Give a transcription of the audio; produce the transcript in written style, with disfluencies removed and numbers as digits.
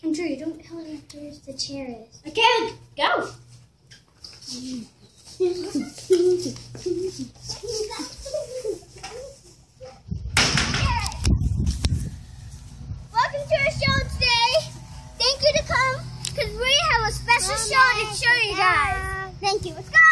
Drew, don't tell me where the chair is. Okay, go. Welcome to our show today. Thank you to come because we have a special show to show you guys. Thank you. Let's go.